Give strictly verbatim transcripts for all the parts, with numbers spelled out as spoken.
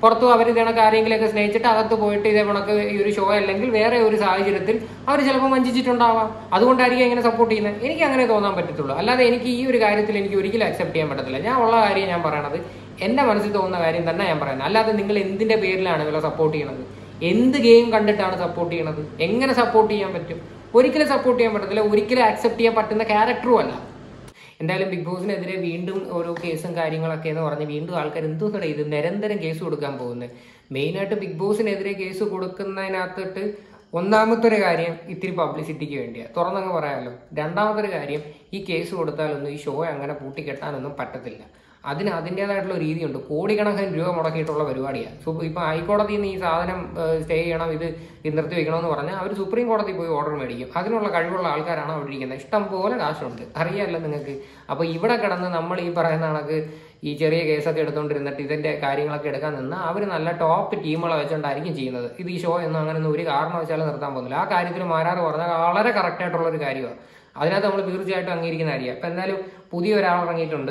പുറത്തും അവർ ഇതേണക്ക് ആരെങ്കിലുമൊക്കെ സ്നേഹിച്ചിട്ട് അകത്ത് പോയിട്ട് ഇതേ കണക്ക് ഈ ഒരു ഷോ അല്ലെങ്കിൽ വേറെ ഒരു സാഹചര്യത്തിൽ അവർ ചിലപ്പോൾ വഞ്ചിച്ചിട്ടുണ്ടാവാം. അതുകൊണ്ടായിരിക്കും ഇങ്ങനെ സപ്പോർട്ട് ചെയ്യുന്നത്. എനിക്ക് അങ്ങനെ തോന്നാൻ പറ്റത്തുള്ളൂ. അല്ലാതെ എനിക്ക് ഈ ഒരു കാര്യത്തിൽ എനിക്ക് ഒരിക്കലും അക്സെപ്റ്റ് ചെയ്യാൻ പറ്റത്തില്ല. ഞാൻ ഉള്ള കാര്യം ഞാൻ പറയണത്, എന്റെ മനസ്സിൽ തോന്നുന്ന കാര്യം തന്നെ ഞാൻ പറയുന്നത്. അല്ലാതെ നിങ്ങൾ എന്തിന്റെ പേരിലാണ് ഇവരെ സപ്പോർട്ട് ചെയ്യണത്? എന്ത് ഗെയിം കണ്ടിട്ടാണ് സപ്പോർട്ട് ചെയ്യണത്? എങ്ങനെ സപ്പോർട്ട് ചെയ്യാൻ പറ്റും? ഒരിക്കലും സപ്പോർട്ട് ചെയ്യാൻ പറ്റത്തില്ല. ഒരിക്കലും ആക്സെപ്റ്റ് ചെയ്യാൻ പറ്റുന്ന ക്യാരക്ടറും അല്ല. എന്തായാലും ബിഗ് ബോസിനെതിരെ വീണ്ടും ഓരോ കേസും കാര്യങ്ങളൊക്കെ എന്ന് പറഞ്ഞ് വീണ്ടും ആൾക്കാർ എന്തോന്നട ഇത് നിരന്തരം കേസ് കൊടുക്കാൻ പോകുന്നത്. മെയിനായിട്ട് ബിഗ് ബോസിനെതിരെ കേസ് കൊടുക്കുന്നതിനകത്തിട്ട് ഒന്നാമത്തെ ഒരു കാര്യം ഇത്തിരി പബ്ലിസിറ്റിക്ക് വേണ്ടിയാണ്, തുറന്നങ്ങ് പറയാമല്ലോ. രണ്ടാമത്തെ ഒരു കാര്യം, ഈ കേസ് കൊടുത്താലൊന്നും ഈ ഷോ അങ്ങനെ പൂട്ടിക്കെട്ടാനൊന്നും പറ്റത്തില്ല. അതിന് അതിൻ്റെതായിട്ടുള്ള രീതിയുണ്ട്. കോടിക്കണക്കിന് രൂപ മുടക്കിയിട്ടുള്ള പരിപാടിയാണ്. സോ ഇപ്പം ഹൈക്കോടതിയിൽ നിന്ന് ഈ സാധനം സ്റ്റേ ചെയ്യണം, ഇത് ഇത് നിർത്തി വെക്കണമെന്ന് പറഞ്ഞാൽ അവർ സുപ്രീം കോടതി പോയി ഓർഡർ മേടിക്കും. അതിനുള്ള കഴിവുള്ള ആൾക്കാരാണ് അവിടെ ഇരിക്കുന്നത്. ഇഷ്ടം പോലെ കാശുണ്ട്, അറിയാമല്ലോ നിങ്ങൾക്ക്. അപ്പോൾ ഇവിടെ കിടന്ന് നമ്മൾ ഈ പറയുന്ന കണക്ക് ഈ ചെറിയ കേസൊക്കെ എടുത്തുകൊണ്ടിരുന്നിട്ട് ഇതിൻ്റെ കാര്യങ്ങളൊക്കെ എടുക്കാൻ നിന്ന് അവർ നല്ല ടോപ്പ് ടീമുകളെ വെച്ചുകൊണ്ടായിരിക്കും ചെയ്യുന്നത്. ഇത് ഈ ഷോ ഒന്നും അങ്ങനെയൊന്നും ഒരു കാരണവശാലും നിർത്താൻ പോകുന്നില്ല. ആ കാര്യത്തിൽ മാരാറ് പറഞ്ഞാൽ വളരെ കറക്റ്റായിട്ടുള്ളൊരു കാര്യമാണ്. അതിനകത്ത് നമ്മൾ തീർച്ചയായിട്ടും അംഗീകരിക്കുന്ന കാര്യമാണ്. ഇപ്പം എന്തായാലും പുതിയ ഒരാൾ ഇറങ്ങിയിട്ടുണ്ട്.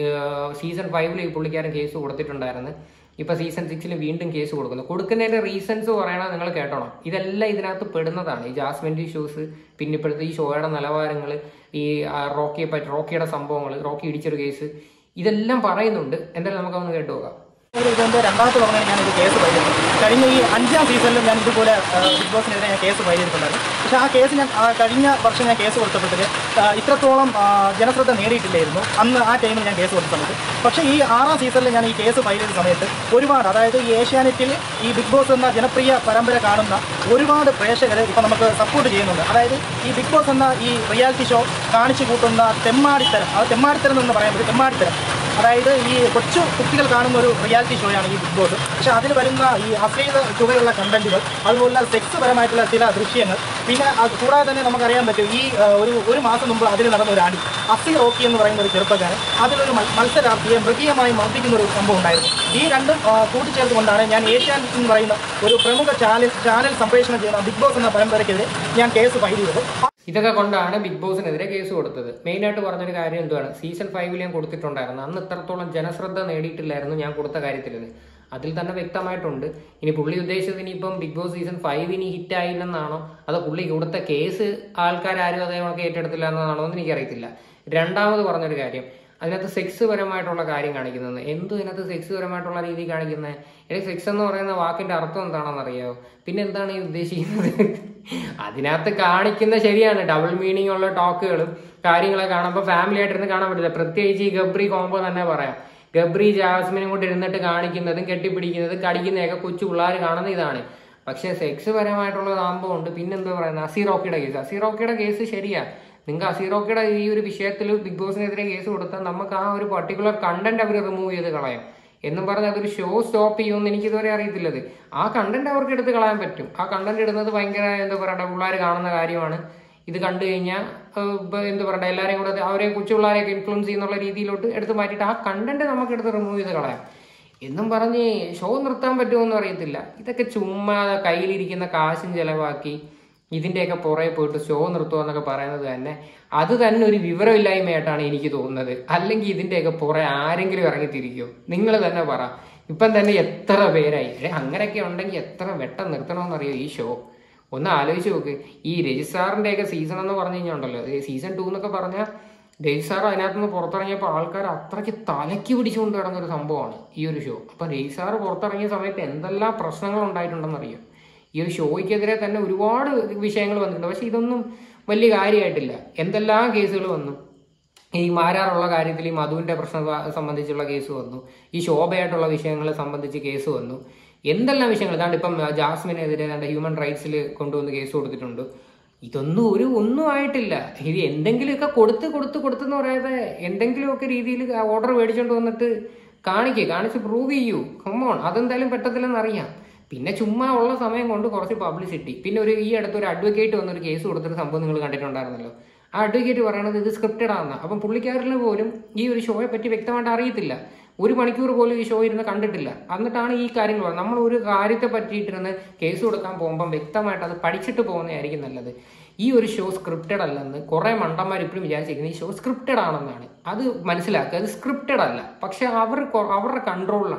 സീസൺ ഫൈവിൽ ഈ പുള്ളിക്കാരൻ കേസ് കൊടുത്തിട്ടുണ്ടായിരുന്നു. ഇപ്പം സീസൺ സിക്സിൽ വീണ്ടും കേസ് കൊടുക്കുന്നു. കൊടുക്കുന്നതിൻ്റെ റീസൺസ് പറയണത് നിങ്ങൾ കേട്ടോണം. ഇതെല്ലാം ഇതിനകത്ത് പെടുന്നതാണ്. ഈ ജാസ്മിൻ്റെ ഇഷ്യൂസ്, പിന്നെ ഇപ്പോഴത്തെ ഈ ഷോയുടെ നിലവാരങ്ങൾ, ഈ റോക്കിയെ പറ്റി റോക്കിയുടെ സംഭവങ്ങൾ, റോക്കി ഇടിച്ചൊരു കേസ്, ഇതെല്ലാം പറയുന്നുണ്ട്. എന്തായാലും നമുക്കൊന്ന് കേട്ടു നോക്കാം. ഇതെന്റെ രണ്ടാമത്തെ തവണ ഞാനൊരു കേസ് ഫയൽ ചെയ്തു. കഴിഞ്ഞ ഈ അഞ്ചാം സീസണിലും ഞാൻ ഇതുപോലെ ബിഗ് ബോസിനെതിരെ ഞാൻ കേസ് ഫയൽ ചെയ്തിട്ടുണ്ടായിരുന്നു. പക്ഷേ ആ കേസ് ഞാൻ കഴിഞ്ഞ വർഷം ഞാൻ കേസ് കൊടുത്തപ്പോഴത്തേക്ക് ഇത്രത്തോളം ജനശ്രദ്ധ നേടിയിട്ടില്ലായിരുന്നു അന്ന് ആ ടൈമിൽ ഞാൻ കേസ് കൊടുത്ത സമയത്ത്. പക്ഷേ ഈ ആറാം സീസണിൽ ഞാൻ ഈ കേസ് ഫയൽ ചെയ്ത സമയത്ത് ഒരുപാട്, അതായത് ഈ ഏഷ്യാനെറ്റിൽ ഈ ബിഗ് ബോസ് എന്ന ജനപ്രിയ പരമ്പര കാണുന്ന ഒരുപാട് പ്രേക്ഷകർ ഇപ്പം നമുക്ക് സപ്പോർട്ട് ചെയ്യുന്നുണ്ട്. അതായത് ഈ ബിഗ് ബോസ് എന്ന ഈ റിയാലിറ്റി ഷോ കാണിച്ചു കൂട്ടുന്ന തെമ്മാടിത്തരം, അത് തെമ്മാടിത്തരം എന്ന് പറയാൻ പറ്റും, തെമ്മാടിത്തരം. അതായത് ഈ കൊച്ചു കുട്ടികൾ കാണുന്ന ഒരു റിയാലിറ്റി ഷോയാണ് ഈ ബിഗ് ബോസ്. പക്ഷേ അതിൽ വരുന്ന ഈ അശ്ലീല ചുവയുള്ള കണ്ടന്റുകൾ, അതുപോലെ സെക്സ് പരമായിട്ടുള്ള ചില ദൃശ്യങ്ങൾ, പിന്നെ അത് കൂടാതെ തന്നെ നമുക്കറിയാൻ പറ്റും ഈ ഒരു ഒരു മാസം മുമ്പ് അതിൽ നടന്ന ഒരു അടി, അസി റോക്കി എന്ന് പറയുന്ന ഒരു ചെറുപ്പക്കാരൻ അതിലൊരു മത്സരാർത്ഥിയെ മൃഗീയമായി മർദ്ദിക്കുന്ന ഒരു സംഭവം ഉണ്ടായിരുന്നു. ഈ രണ്ടും കൂട്ടിച്ചേർത്തുകൊണ്ടാണ് ഞാൻ ഏഷ്യാനെറ്റ് എന്ന് പറയുന്ന ഒരു പ്രമുഖ ചാനൽ ചാനൽ സംപ്രേഷണം ചെയ്യുന്ന ബിഗ് ബോസ് എന്ന പരമ്പരയ്ക്കെതിരെ ഞാൻ കേസ് ഫയൽ ചെയ്തത്. ഇതൊക്കെ കൊണ്ടാണ് ബിഗ് ബോസിനെതിരെ കേസ് കൊടുത്തത്. മെയിനായിട്ട് പറഞ്ഞൊരു കാര്യം എന്തുവാണ്, സീസൺ ഫൈവിൽ ഞാൻ കൊടുത്തിട്ടുണ്ടായിരുന്നു. അന്ന് ഇത്രത്തോളം ജനശ്രദ്ധ നേടിയിട്ടില്ലായിരുന്നു ഞാൻ കൊടുത്ത കാര്യത്തിൽ. അതിൽ തന്നെ വ്യക്തമായിട്ടുണ്ട്. ഇനി പുള്ളി ഉദ്ദേശിച്ചത് ഇനിയിപ്പം ബിഗ് ബോസ് സീസൺ ഫൈവ് ഇനി ഹിറ്റ് ആയില്ലെന്നാണോ, അതോ പുള്ളി കൊടുത്ത കേസ് ആൾക്കാരും അതേപോലെ ഏറ്റെടുത്തില്ല എന്നാണോ എന്ന് എനിക്കറിയത്തില്ല. രണ്ടാമത് പറഞ്ഞൊരു കാര്യം, അതിനകത്ത് സെക്സ് പരമായിട്ടുള്ള കാര്യം കാണിക്കുന്നത്. എന്തും ഇതിനകത്ത് സെക്സ് പരമായിട്ടുള്ള രീതി കാണിക്കുന്നത്? അല്ലെങ്കിൽ സെക്സ് എന്ന് പറയുന്ന വാക്കിന്റെ അർത്ഥം എന്താണെന്ന് അറിയാമോ? പിന്നെ എന്താണ് ഈ ഉദ്ദേശിക്കുന്നത്? അതിനകത്ത് കാണിക്കുന്ന ശരിയാണ്, ഡബിൾ മീനിങ് ഉള്ള ടോക്കുകളും കാര്യങ്ങളൊക്കെ കാണുമ്പോൾ ഫാമിലി ആയിട്ടിരുന്ന് കാണാൻ പറ്റില്ല. പ്രത്യേകിച്ച് ഈ ഗബ്രി കോംബോ തന്നെ പറയാം. ഗബ്രി ജാസ്മിനും കൊണ്ട് ഇരുന്നിട്ട് കാണിക്കുന്നതും കെട്ടിപ്പിടിക്കുന്നതും കടിക്കുന്നതൊക്കെ കൊച്ചു പിള്ളേർ കാണുന്ന ഇതാണ്. പക്ഷെ സെക്സ് പരമായിട്ടുള്ള സംഭവം ഉണ്ട്. പിന്നെന്താ പറയുന്നത്, അസീറോക്കിയുടെ കേസ്. അസീറോക്കിയുടെ കേസ് ശരിയാ. നിങ്ങൾക്ക് അസീറോക്കിയുടെ ഈ ഒരു വിഷയത്തിൽ ബിഗ് ബോസിനെതിരെ കേസ് കൊടുത്താൽ നമുക്ക് ആ ഒരു പർട്ടിക്കുലർ കണ്ടന്റ് അവർ റിമൂവ് ചെയ്ത് കളയാം എന്നും പറഞ്ഞ് അതൊരു ഷോ സ്റ്റോപ്പ് ചെയ്യുമെന്ന് എനിക്കിതുവരെ അറിയത്തില്ലത്. ആ കണ്ടന്റ് അവർക്ക് എടുത്ത് കളയാൻ പറ്റും. ആ കണ്ടന്റ് ഇടുന്നത് ഭയങ്കര എന്താ പറയണ്ട പിള്ളേർ കാണുന്ന കാര്യമാണ്. ഇത് കണ്ടു കഴിഞ്ഞാൽ എന്താ പറയണ്ട എല്ലാവരെയും കൂടെ അവരെ കൊച്ചു പിള്ളേരെയൊക്കെ ഇൻഫ്ലുവൻസ് ചെയ്യുന്നുള്ള രീതിയിലോട്ട് എടുത്ത് മാറ്റിയിട്ട് ആ കണ്ടന്റ് നമുക്ക് എടുത്ത് റിമൂവ് ചെയ്ത് കളയാം എന്നും പറഞ്ഞ് ഷോ നിർത്താൻ പറ്റുമെന്നും അറിയത്തില്ല. ഇതൊക്കെ ചുമ്മാ കയ്യിലിരിക്കുന്ന കാശും ചെലവാക്കി ഇതിൻ്റെയൊക്കെ പുറകെ പോയിട്ട് ഷോ നിർത്തുക എന്നൊക്കെ പറയുന്നത് തന്നെ അത് തന്നെ ഒരു വിവരമില്ലായ്മയായിട്ടാണ് എനിക്ക് തോന്നുന്നത്. അല്ലെങ്കിൽ ഇതിൻ്റെയൊക്കെ പുറകെ ആരെങ്കിലും ഇറങ്ങിത്തിരിക്കുമോ? നിങ്ങൾ തന്നെ പറ. ഇപ്പം തന്നെ എത്ര പേരായി. അങ്ങനെയൊക്കെ ഉണ്ടെങ്കിൽ എത്ര വെട്ടം നിർത്തണമെന്നറിയോ ഈ ഷോ? ഒന്ന് ആലോചിച്ച് നോക്ക്. ഈ രജിസ്ട്രാറിൻ്റെയൊക്കെ സീസൺ എന്ന് പറഞ്ഞു കഴിഞ്ഞാൽ ഉണ്ടല്ലോ, സീസൺ ടു എന്നൊക്കെ പറഞ്ഞാൽ രജിസ്ട്രാർ അതിനകത്ത് നിന്ന് പുറത്തിറങ്ങിയപ്പോൾ ആൾക്കാർ അത്രയ്ക്ക് തലയ്ക്ക് പിടിച്ചുകൊണ്ട് കിടന്നൊരു സംഭവമാണ് ഈ ഒരു ഷോ. അപ്പം രജിസ്ട്രാർ പുറത്തിറങ്ങിയ സമയത്ത് എന്തെല്ലാം പ്രശ്നങ്ങൾ ഉണ്ടായിട്ടുണ്ടെന്നറിയോ? ഈ ഒരു ഷോയ്ക്കെതിരെ തന്നെ ഒരുപാട് വിഷയങ്ങൾ വന്നിട്ടുണ്ട്. പക്ഷെ ഇതൊന്നും വലിയ കാര്യമായിട്ടില്ല. എന്തെല്ലാം കേസുകൾ വന്നു. ഈ മാരാറുള്ള കാര്യത്തിൽ ഈ മധുവിൻ്റെ പ്രശ്നം സംബന്ധിച്ചുള്ള കേസ് വന്നു. ഈ ശോഭയായിട്ടുള്ള വിഷയങ്ങളെ സംബന്ധിച്ച് കേസ് വന്നു. എന്തെല്ലാം വിഷയങ്ങൾ. അതാണ്ട് ഇപ്പം ജാസ്മിനെതിരെ രണ്ട് ഹ്യൂമൻ റൈറ്റ്സിൽ കൊണ്ടുവന്ന് കേസ് കൊടുത്തിട്ടുണ്ട്. ഇതൊന്നും ഒരു ഒന്നും ആയിട്ടില്ല. ഇത് എന്തെങ്കിലുമൊക്കെ കൊടുത്ത് കൊടുത്ത് കൊടുത്തെന്ന് പറയാതെ എന്തെങ്കിലുമൊക്കെ രീതിയിൽ ഓർഡർ മേടിച്ചുകൊണ്ട് വന്നിട്ട് കാണിക്കുക, കാണിച്ച് പ്രൂവ് ചെയ്യൂ. കമ്മോൺ, അതെന്തായാലും പറ്റത്തില്ലെന്നറിയാം. പിന്നെ ചുമ്മാ ഉള്ള സമയം കൊണ്ട് കുറച്ച് പബ്ലിസിറ്റി. പിന്നെ ഒരു ഈ അടുത്ത് ഒരു അഡ്വക്കേറ്റ് വന്നൊരു കേസ് കൊടുത്തൊരു സംഭവം നിങ്ങൾ കണ്ടിട്ടുണ്ടായിരുന്നല്ലോ. ആ അഡ്വക്കേറ്റ് പറയണത് ഇത് സ്ക്രിപ്റ്റഡ് ആണെന്ന്. അപ്പം പുള്ളിക്കാരിൽ പോലും ഈ ഒരു ഷോയെ പറ്റി വ്യക്തമായിട്ട് അറിയത്തില്ല. ഒരു മണിക്കൂർ പോലും ഈ ഷോ ഇരുന്ന് കണ്ടിട്ടില്ല. എന്നിട്ടാണ് ഈ കാര്യങ്ങൾ പറയുന്നത്. നമ്മൾ ഒരു കാര്യത്തെ പറ്റിയിട്ടിരുന്ന് കേസ് കൊടുക്കാൻ പോകുമ്പം വ്യക്തമായിട്ട് അത് പഠിച്ചിട്ട് പോകുന്നതായിരിക്കും നല്ലത്. ഈ ഒരു ഷോ സ്ക്രിപ്റ്റഡ് അല്ലെന്ന് കുറേ മണ്ടന്മാർ ഇപ്പോഴും വിചാരിച്ചിരിക്കുന്നത് ഈ ഷോ സ്ക്രിപ്റ്റഡ് ആണെന്നാണ്. അത് മനസ്സിലാക്കുക, അത് സ്ക്രിപ്റ്റഡ് അല്ല. പക്ഷെ അവർ അവരുടെ കൺട്രോളിലാണ്.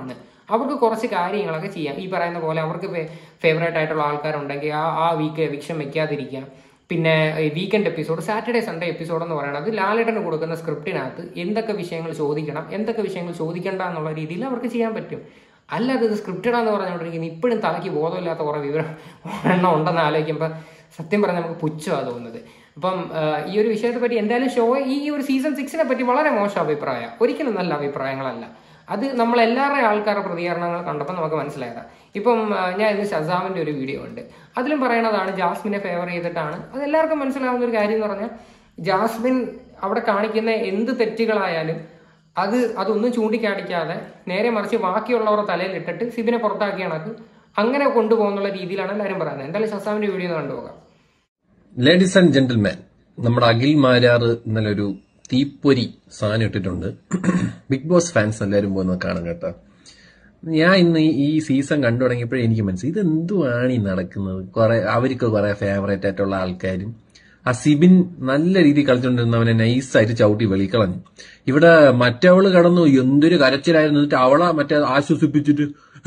അവർക്ക് കുറച്ച് കാര്യങ്ങളൊക്കെ ചെയ്യാം. ഈ പറയുന്ന പോലെ അവർക്ക് ഫേവറേറ്റ് ആയിട്ടുള്ള ആൾക്കാരുണ്ടെങ്കിൽ ആ ആ വീക്ക് എവിക്ഷൻ വെക്കാതിരിക്കാം. പിന്നെ weekend episode, Saturday Sunday episode എന്ന് പറയുന്നത് ലാലേട്ടന് കൊടുക്കുന്ന സ്ക്രിപ്റ്റിനകത്ത് എന്തൊക്കെ വിഷയങ്ങൾ ചോദിക്കണം, എന്തൊക്കെ വിഷയങ്ങൾ ചോദിക്കണ്ട എന്നുള്ള രീതിയിൽ അവർക്ക് ചെയ്യാൻ പറ്റും. അല്ലാതെ ഇത് സ്ക്രിപ്റ്റഡാന്ന് പറഞ്ഞുകൊണ്ടിരിക്കുന്നത് ഇപ്പോഴും തലയ്ക്ക് ബോധമില്ലാത്ത കുറേ വിവരം എണ്ണം ഉണ്ടെന്ന് ആലോചിക്കുമ്പോൾ സത്യം പറഞ്ഞാൽ നമുക്ക് പുച്ഛമാണ് തോന്നുന്നത്. അപ്പം ഈ ഒരു വിഷയത്തെ പറ്റി എന്തായാലും ഷോ ഈ ഒരു സീസൺ സിക്സിനെ പറ്റി വളരെ മോശം അഭിപ്രായം, ഒരിക്കലും നല്ല അഭിപ്രായങ്ങളല്ല. അത് നമ്മളെല്ലാവരുടെയും ആൾക്കാരുടെ പ്രതികരണങ്ങൾ കണ്ടപ്പോൾ നമുക്ക് മനസ്സിലായതാണ്. ഇപ്പം ഞാൻ ഇന്ന് ഷസാമിൻ്റെ ഒരു വീഡിയോ ഉണ്ട്, അതിലും പറയണതാണ് ജാസ്മിനെ ഫേവർ ചെയ്തിട്ടാണ്. അത് എല്ലാവർക്കും മനസ്സിലാവുന്ന ഒരു കാര്യം എന്ന് പറഞ്ഞാൽ ജാസ്മിൻ അവിടെ കാണിക്കുന്ന എന്ത് തെറ്റുകളായാലും അത് അതൊന്നും ചൂണ്ടിക്കാണിക്കാതെ നേരെ മറിച്ച് ബാക്കിയുള്ളവരുടെ തലയിൽ ഇട്ടിട്ട് സിബിനെ പുറത്താക്കിയ കണക്ക് അങ്ങനെ കൊണ്ടുപോകുന്നുള്ള രീതിയിലാണ് എല്ലാവരും പറയുന്നത്. എന്തായാലും ഷസാമിന്റെ വീഡിയോ ഒന്ന് കണ്ടുപോകാം. ലേഡീസ് ആൻഡ് ജെന്റിൽമാൻ, നമ്മുടെ അഖിൽ മാരാറ് ഇന്നലെ ഒരു തീപ്പൊരി സാധനം ഇട്ടിട്ടുണ്ട്. ബിഗ് ബോസ് ഫാൻസ് എല്ലാവരും പോകുന്നത് കാണാം കേട്ടോ. ഞാൻ ഇന്ന് ഈ സീസൺ കണ്ടു തുടങ്ങിയപ്പോഴേ എനിക്ക് മനസ്സിലായി ഇതെന്തുവാണ് ഈ നടക്കുന്നത്. കുറെ അവർക്ക് കുറെ ഫേവറേറ്റ് ആയിട്ടുള്ള ആൾക്കാരും ആ സിബിൻ നല്ല രീതിയിൽ കളിച്ചുകൊണ്ടിരുന്നവനെ നൈസായിട്ട് ചവിട്ടി വെളിക്കളഞ്ഞു. ഇവിടെ മറ്റവള് കടന്നു എന്തൊരു കരച്ചിലായിരുന്നു. എന്നിട്ട് അവളെ മറ്റേ ആശ്വസിപ്പിച്ചിട്ട്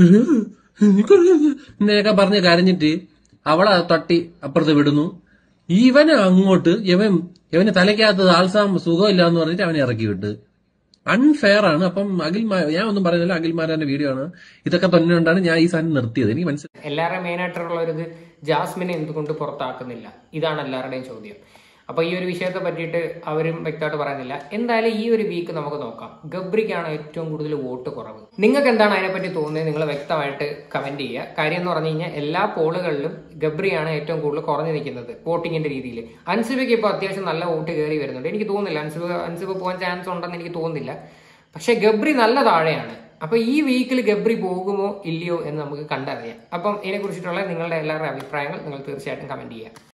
എന്നൊക്കെ പറഞ്ഞ് കരഞ്ഞിട്ട് അവളെ തട്ടി അപ്പുറത്ത് വിടുന്നു. ഇവന് അങ്ങോട്ട് ഇവൻ ഇവന് തലയ്ക്കകത്ത് ആൾസാം സുഖമില്ല എന്ന് പറഞ്ഞിട്ട് അവനെ ഇറക്കി വിട്ട്. അൺഫെയർ ആണ്. അപ്പം അഖിൽമാർ, ഞാൻ ഒന്നും പറയുന്നില്ല, അഖിൽമാരാന്റെ വീഡിയോ ആണ്. ഇതൊക്കെ തന്നെ കൊണ്ടാണ് ഞാൻ ഈ സാധനം നിർത്തിയത്. എനിക്ക് മനസ്സിലായി. എല്ലാവരുടെയും മെയിൻ ആയിട്ടുള്ള ഒരു ഇത് ജാസ്മിനെ എന്തുകൊണ്ട് പുറത്താക്കുന്നില്ല, ഇതാണ് എല്ലാവരുടെയും ചോദ്യം. അപ്പൊ ഈ ഒരു വിഷയത്തെ പറ്റിയിട്ട് അവരും വ്യക്തമായിട്ട് പറയുന്നില്ല. എന്തായാലും ഈ ഒരു വീക്ക് നമുക്ക് നോക്കാം. ഗബ്രിക്കാണ് ഏറ്റവും കൂടുതൽ വോട്ട് കുറവ്. നിങ്ങൾക്ക് എന്താണ് അതിനെപ്പറ്റി തോന്നുന്നത്? നിങ്ങൾ വ്യക്തമായിട്ട് കമന്റ് ചെയ്യുക. കാര്യം എന്ന് പറഞ്ഞു കഴിഞ്ഞാൽ എല്ലാ പോളുകളിലും ഗബ്രിയാണ് ഏറ്റവും കൂടുതൽ കുറഞ്ഞു നിൽക്കുന്നത് വോട്ടിങ്ങിന്റെ രീതിയിൽ. അൻസിബയ്ക്ക് ഇപ്പോൾ അത്യാവശ്യം നല്ല വോട്ട് കയറി വരുന്നുണ്ട്. എനിക്ക് തോന്നുന്നില്ല അൻസിബ അൻസിബ പോകാൻ ചാൻസ് ഉണ്ടെന്ന് എനിക്ക് തോന്നുന്നില്ല. പക്ഷെ ഗബ്രി നല്ല താഴെയാണ്. അപ്പൊ ഈ വീക്കിൽ ഗബ്രി പോകുമോ ഇല്ലയോ എന്ന് നമുക്ക് കണ്ടറിയാം. അപ്പം ഇതിനെ കുറിച്ചിട്ടുള്ള നിങ്ങളുടെ എല്ലാവരുടെ അഭിപ്രായങ്ങൾ നിങ്ങൾ തീർച്ചയായിട്ടും കമന്റ് ചെയ്യുക.